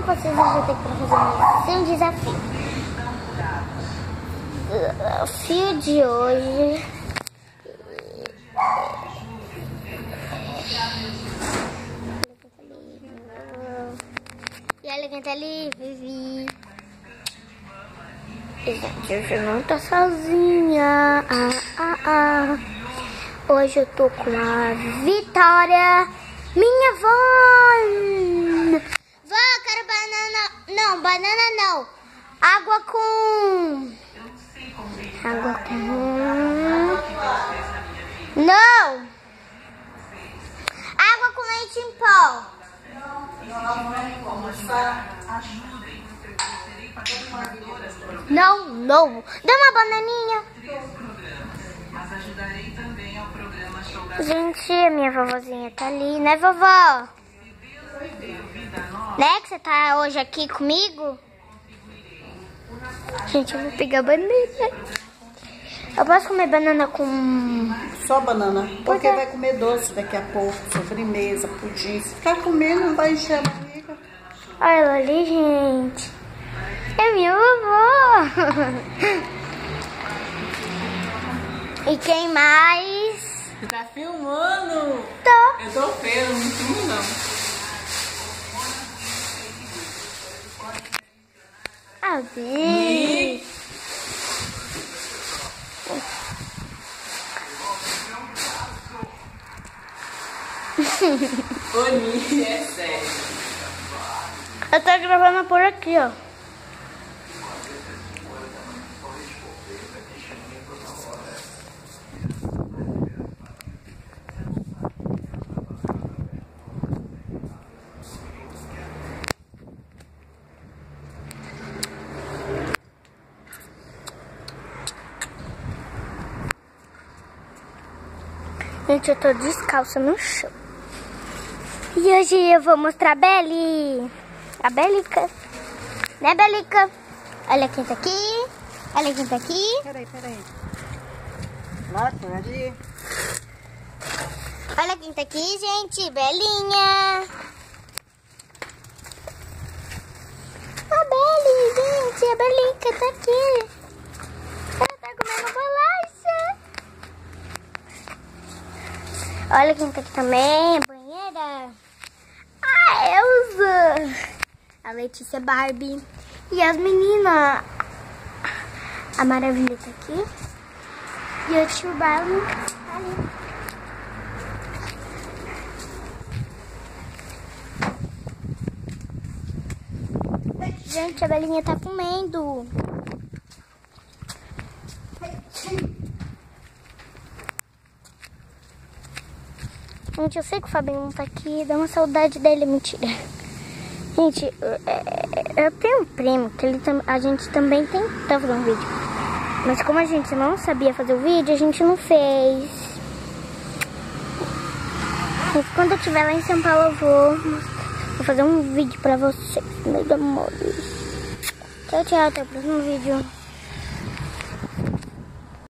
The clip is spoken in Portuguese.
vocês vão ter que fazer um desafio. O desafio de hoje e olha quem tá ali, Vivi. Gente, eu não tô sozinha. Hoje eu tô com a Vitória, minha avó. Vó, quero banana. Não, banana não. Água com... Não. Água com leite em pó. Não, não. Dá uma bananinha. Gente, a minha vovozinha tá ali, né, vovó? Né, que você tá hoje aqui comigo? Gente, eu vou pegar banana. Eu posso comer banana com... Só banana, porque vai comer doce daqui a pouco, sobremesa, pudim. Se ficar comendo, não vai encher a barriga. Olha ela ali, gente. É minha vovó. E quem mais? Você tá filmando? Tô. Eu tô feia, não filmo não. Ah, vi. Oni, é sério. Eu tô gravando por aqui, ó. Gente, eu tô descalça no chão. E hoje eu vou mostrar a Beli. A Belica. Né, Belica? Olha quem tá aqui. Olha quem tá aqui. Peraí. Lá, ali. Olha quem tá aqui, gente. Belinha. A Beli, gente. A Belica tá aqui. Ela tá comendo bolacha. Olha quem tá aqui também. A banheira. A Elza. A Letícia Barbie. E as meninas. A Maravilha tá aqui. E o tio Barley tá ali. Gente, a Belinha tá comendo. Gente, eu sei que o Fabinho não tá aqui. Dá uma saudade dele, mentira. Gente, eu tenho um primo que a gente também tentou fazer um vídeo. Mas como a gente não sabia fazer o vídeo, a gente não fez. Mas quando eu estiver lá em São Paulo, eu vou fazer um vídeo pra vocês, meus amores. Tchau, tchau. Até o próximo vídeo.